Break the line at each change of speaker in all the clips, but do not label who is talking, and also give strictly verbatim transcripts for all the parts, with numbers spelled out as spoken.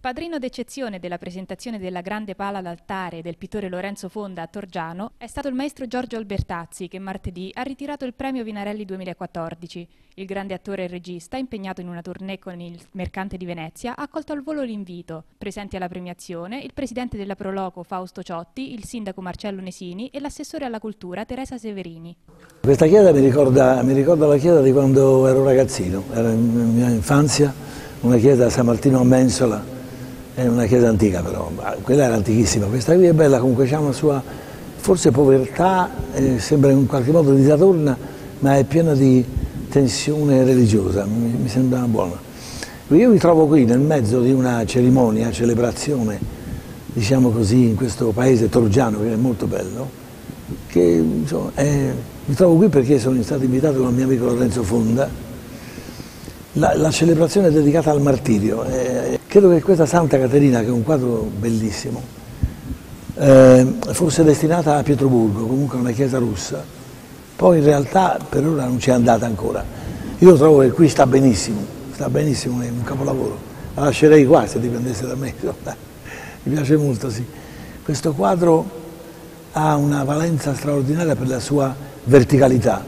Padrino d'eccezione della presentazione della Grande Pala d'Altare del pittore Lorenzo Fonda a Torgiano è stato il maestro Giorgio Albertazzi, che martedì ha ritirato il premio Vinarelli duemilaquattordici. Il grande attore e regista, impegnato in una tournée con il Mercante di Venezia, ha accolto al volo l'invito. Presenti alla premiazione il presidente della Proloco Fausto Ciotti, il sindaco Marcello Nesini e l'assessore alla cultura Teresa Severini.
Questa chiesa mi ricorda, mi ricorda la chiesa di quando ero ragazzino, era in mia infanzia, una chiesa a San Martino a Mensola. È una chiesa antica però, quella era antichissima, questa qui è bella, comunque c'è una sua, forse povertà, eh, sembra in qualche modo disatorna, ma è piena di tensione religiosa, mi, mi sembra buona. Io mi trovo qui nel mezzo di una cerimonia, celebrazione, diciamo così, in questo paese torgiano, che è molto bello, che insomma, è, mi trovo qui perché sono stato invitato con il mio amico Lorenzo Fonda. La, la celebrazione è dedicata al martirio. Eh, credo che questa Santa Caterina, che è un quadro bellissimo, eh, fosse destinata a Pietroburgo, comunque a una chiesa russa. Poi in realtà per ora non ci è andata ancora. Io trovo che qui sta benissimo, sta benissimo, è un capolavoro. La lascerei qua se dipendesse da me. Mi piace molto, sì. Questo quadro ha una valenza straordinaria per la sua verticalità.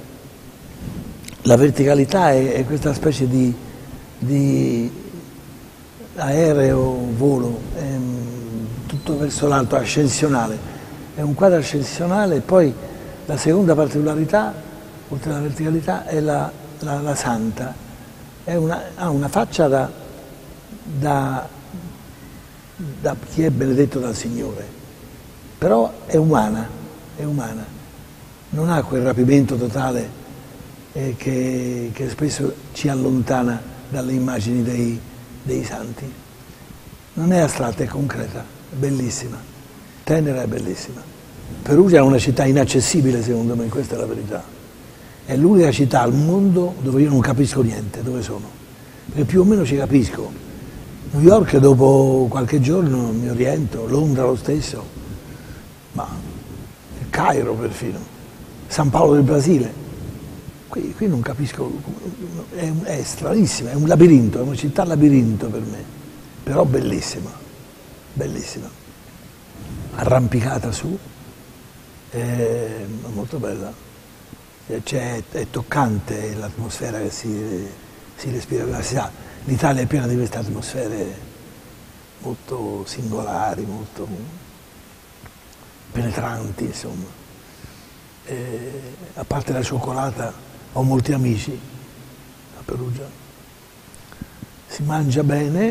La verticalità è, è questa specie di, di aereo, volo, è tutto verso l'alto, ascensionale. È un quadro ascensionale e poi la seconda particolarità, oltre alla verticalità, è la, la, la santa. È una, ha una faccia da, da, da chi è benedetto dal Signore, però è umana, è umana. Non ha quel rapimento totale Che, che spesso ci allontana dalle immagini dei, dei santi. Non è astratta, è concreta, è bellissima, tenera e bellissima. Perugia è una città inaccessibile secondo me, questa è la verità. È l'unica città al mondo dove io non capisco niente, dove sono, perché più o meno ci capisco. New York dopo qualche giorno mi oriento, Londra lo stesso, ma il Cairo perfino, San Paolo del Brasile. Qui, qui non capisco, è, è stranissima, è un labirinto, è una città labirinto per me, però bellissima, bellissima, arrampicata su, è molto bella, è, è toccante l'atmosfera che si, si respira, l'Italia è piena di queste atmosfere molto singolari, molto penetranti, insomma, e, a parte la cioccolata. Ho molti amici a Perugia, si mangia bene,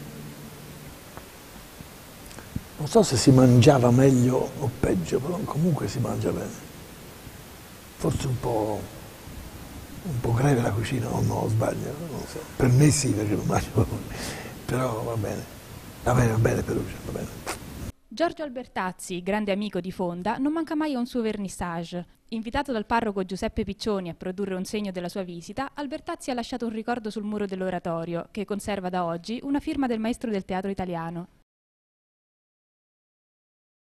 non so se si mangiava meglio o peggio, però comunque si mangia bene, forse un po', un po' greve la cucina, o no, sbaglio, non so, per me sì perché non mangio, però va bene, va bene, va bene Perugia, va bene.
Giorgio Albertazzi, grande amico di Fonda, non manca mai a un suo vernissage. Invitato dal parroco Giuseppe Piccioni a produrre un segno della sua visita, Albertazzi ha lasciato un ricordo sul muro dell'oratorio, che conserva da oggi una firma del maestro del teatro italiano.